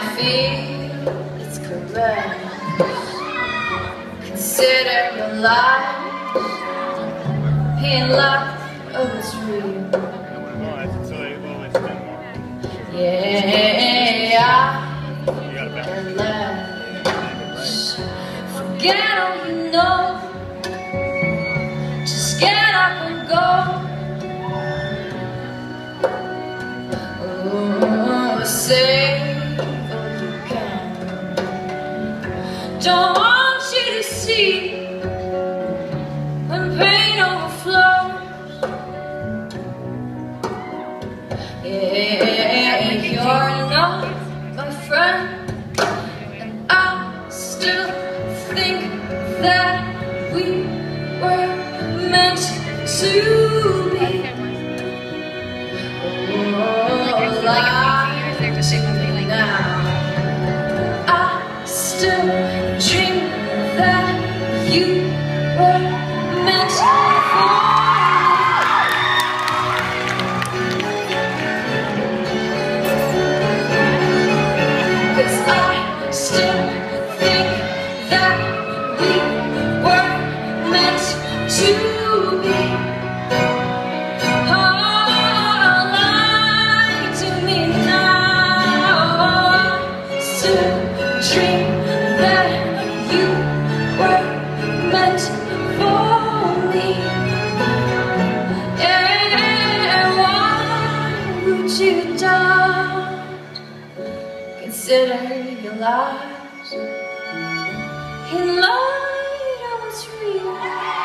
feel it's correct. Consider your life in light of its real. Yeah, I can let's forget all you know. Just get up and go. Oh, say all you can. Don't want you to see when pain overflows. Yeah, you're not my friend, and I still think that we were meant to be. Oh, lying now, I still dream that you were meant for me. 'Cause I still think that we were meant to be. Dream that you were meant for me. And why would you die? Consider your lives in light of what's real.